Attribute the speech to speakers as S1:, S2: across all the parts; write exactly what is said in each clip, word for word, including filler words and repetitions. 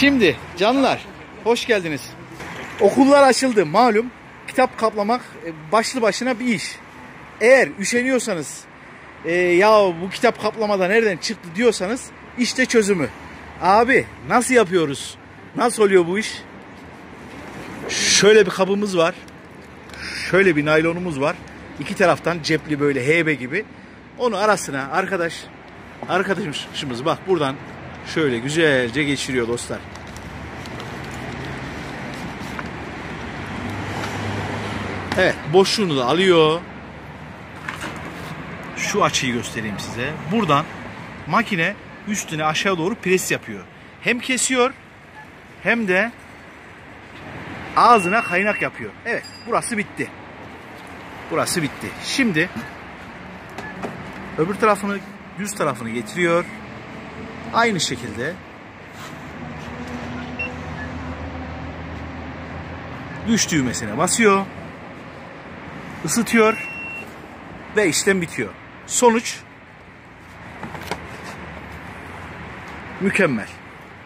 S1: Şimdi canlar, hoş geldiniz. Okullar açıldı malum. Kitap kaplamak başlı başına bir iş. Eğer üşeniyorsanız, e, ya bu kitap kaplamada nereden çıktı diyorsanız, işte çözümü. Abi nasıl yapıyoruz? Nasıl oluyor bu iş? Şöyle bir kabımız var. Şöyle bir naylonumuz var. İki taraftan cepli, böyle heybe gibi. Onu arasına arkadaş arkadaşımız bak buradan şöyle güzelce geçiriyor dostlar. Evet, boşluğunu da alıyor. Şu açıyı göstereyim size. Buradan makine üstüne aşağı doğru pres yapıyor. Hem kesiyor hem de ağzına kaynak yapıyor. Evet, burası bitti. Burası bitti. Şimdi öbür tarafını, düz tarafını getiriyor. Aynı şekilde güç düğmesine basıyor. Isıtıyor ve işlem bitiyor. Sonuç mükemmel.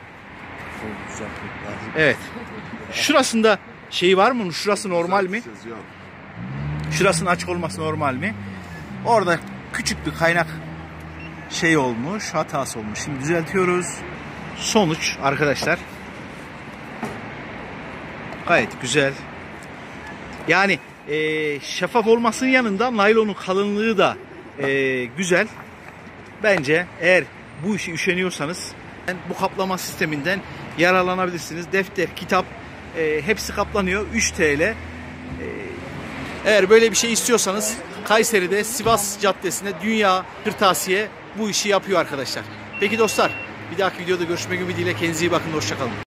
S1: Evet. Şurasında şey var mı? Şurası normal mi? Şurasının açık olması normal mi? Orada küçük bir kaynak şey olmuş, hatası olmuş. Şimdi düzeltiyoruz. Sonuç arkadaşlar gayet güzel. Yani e, şeffaf olmasının yanında naylonun kalınlığı da e, güzel. Bence eğer bu işi üşeniyorsanız bu kaplama sisteminden yararlanabilirsiniz. Defter, kitap e, hepsi kaplanıyor. üç TL. E, eğer böyle bir şey istiyorsanız Kayseri'de Sivas Caddesi'nde Dünya Kırtasiye bu işi yapıyor arkadaşlar. Peki dostlar, bir dahaki videoda görüşmek ümidiyle kendinize iyi bakın. Hoşça kalın.